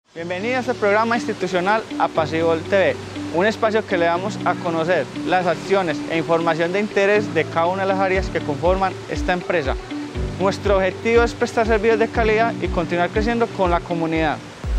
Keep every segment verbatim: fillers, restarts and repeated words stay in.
Bienvenidos al programa institucional Apasigol T V, un espacio que le damos a conocer las acciones e información de interés de cada una de las áreas que conforman esta empresa. Nuestro objetivo es prestar servicios de calidad y continuar creciendo con la comunidad.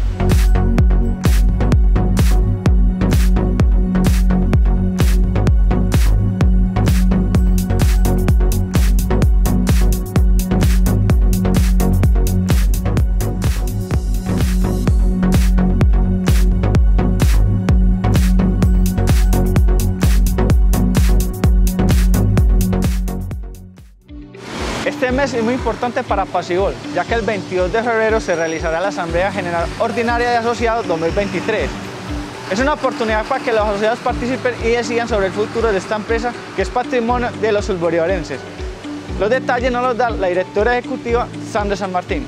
Este mes es muy importante para Apasigol, ya que el veintidós de febrero se realizará la Asamblea General Ordinaria de Asociados dos mil veintitrés. Es una oportunidad para que los asociados participen y decidan sobre el futuro de esta empresa que es patrimonio de los sulborivarenses. Los detalles nos los da la directora ejecutiva Sandra San Martín.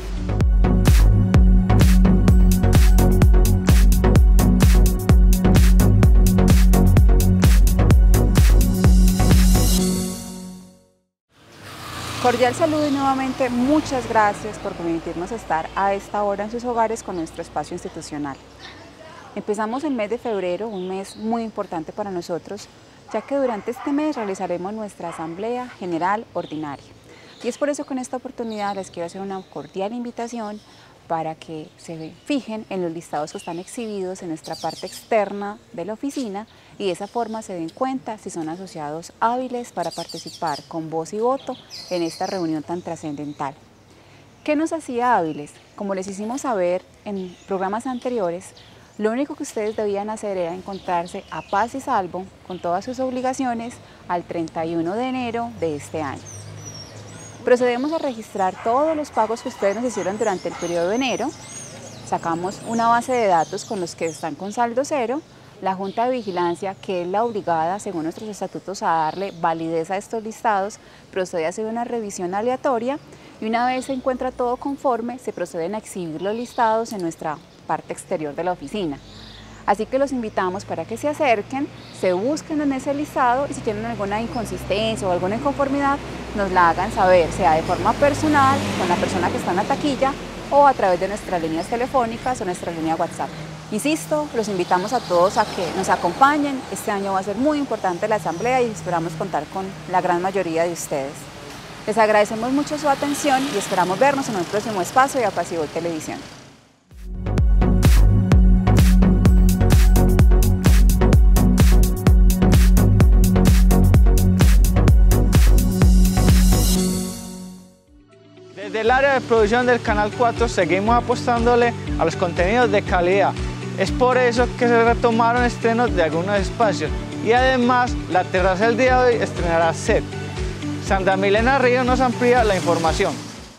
Cordial saludo y nuevamente muchas gracias por permitirnos estar a esta hora en sus hogares con nuestro espacio institucional. Empezamos el mes de febrero, un mes muy importante para nosotros, ya que durante este mes realizaremos nuestra Asamblea General Ordinaria. Y es por eso que en esta oportunidad les quiero hacer una cordial invitación para que se fijen en los listados que están exhibidos en nuestra parte externa de la oficina y de esa forma se den cuenta si son asociados hábiles para participar con voz y voto en esta reunión tan trascendental. ¿Qué nos hacía hábiles? Como les hicimos saber en programas anteriores, lo único que ustedes debían hacer era encontrarse a paz y salvo con todas sus obligaciones al treinta y uno de enero de este año. Procedemos a registrar todos los pagos que ustedes nos hicieron durante el periodo de enero, sacamos una base de datos con los que están con saldo cero, la Junta de Vigilancia, que es la obligada, según nuestros estatutos, a darle validez a estos listados, procede a hacer una revisión aleatoria y una vez se encuentra todo conforme, se proceden a exhibir los listados en nuestra parte exterior de la oficina. Así que los invitamos para que se acerquen, se busquen en ese listado y si tienen alguna inconsistencia o alguna inconformidad, nos la hagan saber, sea de forma personal, con la persona que está en la taquilla o a través de nuestras líneas telefónicas o nuestra línea WhatsApp. Insisto, los invitamos a todos a que nos acompañen. Este año va a ser muy importante la asamblea y esperamos contar con la gran mayoría de ustedes. Les agradecemos mucho su atención y esperamos vernos en un próximo espacio de Apasigol Televisión. Desde el área de producción del Canal cuatro seguimos apostándole a los contenidos de calidad. Es por eso que se retomaron estrenos de algunos espacios y además la terraza del día de hoy estrenará set. Sandra Milena Río nos amplía la información.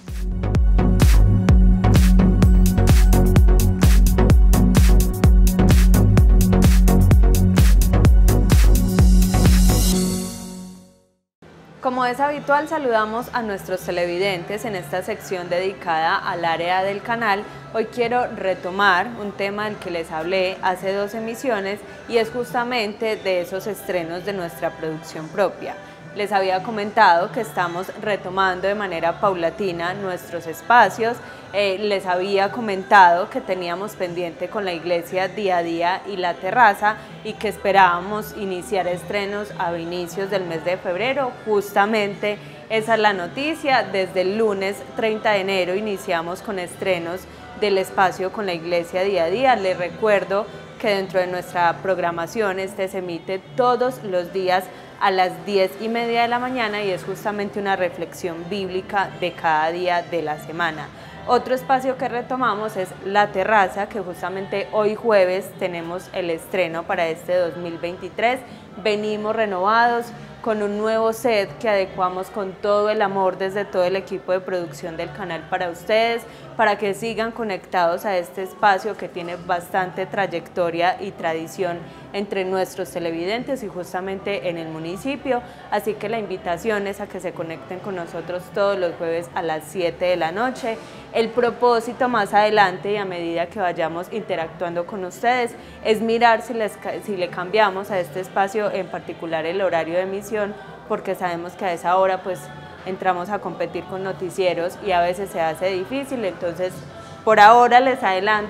Como es habitual, saludamos a nuestros televidentes en esta sección dedicada al área del canal. Hoy quiero retomar un tema del que les hablé hace dos emisiones y es justamente de esos estrenos de nuestra producción propia. Les había comentado que estamos retomando de manera paulatina nuestros espacios. Eh, les había comentado que teníamos pendiente con la iglesia Día a Día y la terraza y que esperábamos iniciar estrenos a inicios del mes de febrero. Justamente esa es la noticia. Desde el lunes treinta de enero iniciamos con estrenos del espacio con la iglesia Día a Día. Les recuerdo que dentro de nuestra programación este se emite todos los días a las diez y media de la mañana y es justamente una reflexión bíblica de cada día de la semana. Otro espacio que retomamos es la terraza, que justamente hoy jueves tenemos el estreno para este dos mil veintitrés. Venimos renovados con un nuevo set que adecuamos con todo el amor desde todo el equipo de producción del canal para ustedes, para que sigan conectados a este espacio que tiene bastante trayectoria y tradición entre nuestros televidentes y justamente en el municipio. Así que la invitación es a que se conecten con nosotros todos los jueves a las siete de la noche. El propósito más adelante y a medida que vayamos interactuando con ustedes es mirar si, les, si le cambiamos a este espacio en particular el horario de emisión, porque sabemos que a esa hora pues entramos a competir con noticieros y a veces se hace difícil. Entonces por ahora les adelanto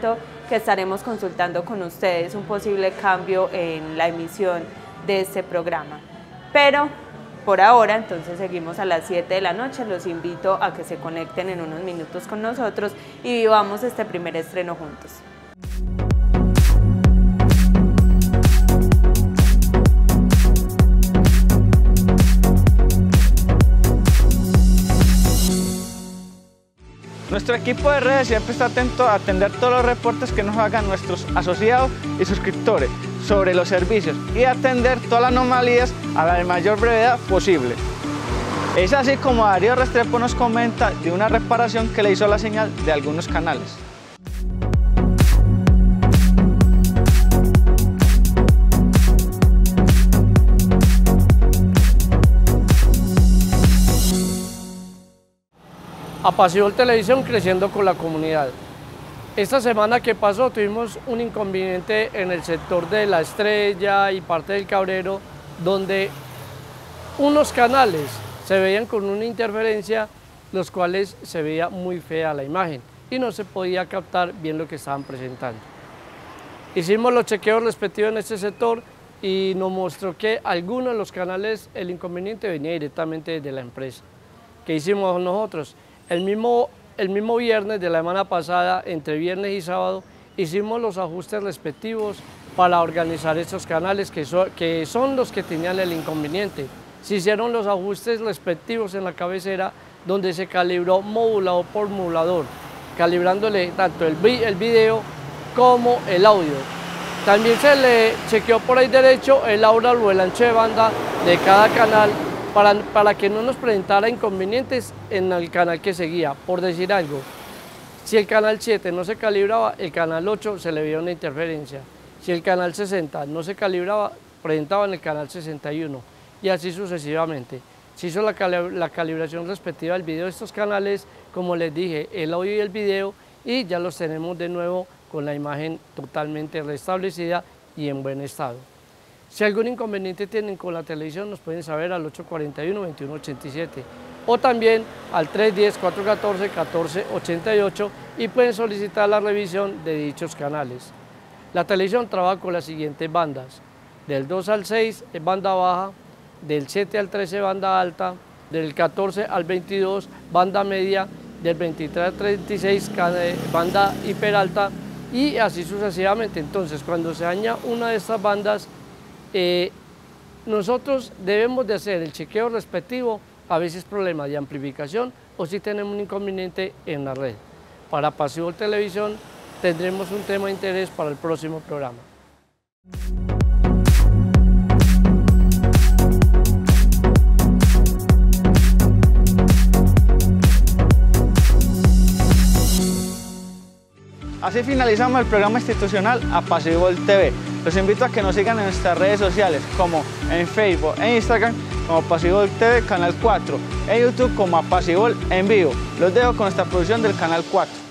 que estaremos consultando con ustedes un posible cambio en la emisión de este programa. Pero por ahora, entonces seguimos a las siete de la noche, los invito a que se conecten en unos minutos con nosotros y vivamos este primer estreno juntos. Nuestro equipo de redes siempre está atento a atender todos los reportes que nos hagan nuestros asociados y suscriptores sobre los servicios y atender todas las anomalías a la mayor brevedad posible. Es así como Darío Restrepo nos comenta de una reparación que le hizo a la señal de algunos canales. Apacigol Televisión creciendo con la comunidad. Esta semana que pasó tuvimos un inconveniente en el sector de La Estrella y parte del Cabrero, donde unos canales se veían con una interferencia, los cuales se veía muy fea la imagen y no se podía captar bien lo que estaban presentando. Hicimos los chequeos respectivos en este sector y nos mostró que algunos de los canales el inconveniente venía directamente desde la empresa. ¿Qué hicimos nosotros? El mismo, el mismo viernes de la semana pasada, entre viernes y sábado, hicimos los ajustes respectivos para organizar estos canales que, so, que son los que tenían el inconveniente. Se hicieron los ajustes respectivos en la cabecera donde se calibró modulador por modulador, calibrándole tanto el, el video como el audio. También se le chequeó por ahí derecho el aura o el ancho de banda de cada canal, Para, para que no nos presentara inconvenientes en el canal que seguía. Por decir algo, si el canal siete no se calibraba, el canal ocho se le veía una interferencia. Si el canal sesenta no se calibraba, presentaba en el canal sesenta y uno y así sucesivamente. Se hizo la, cali la calibración respectiva del video de estos canales, como les dije, el audio y el video, y ya los tenemos de nuevo con la imagen totalmente restablecida y en buen estado. Si algún inconveniente tienen con la televisión, nos pueden saber al ocho cuatro uno, veintiuno ochenta y siete o también al tres uno cero, cuatro uno cuatro, catorce ochenta y ocho y pueden solicitar la revisión de dichos canales. La televisión trabaja con las siguientes bandas: del dos al seis es banda baja, del siete al trece banda alta, del catorce al veintidós banda media, del veintitrés al treinta y seis banda hiperalta y así sucesivamente. Entonces, cuando se daña una de estas bandas, Eh, nosotros debemos de hacer el chequeo respectivo, a veces problemas de amplificación o si tenemos un inconveniente en la red. Para Apacigol Televisión tendremos un tema de interés para el próximo programa. Así finalizamos el programa institucional Apacigol T V. Los invito a que nos sigan en nuestras redes sociales, como en Facebook e Instagram como Apacigol T V Canal cuatro, en YouTube como Apacigol en vivo. Los dejo con nuestra producción del Canal cuatro.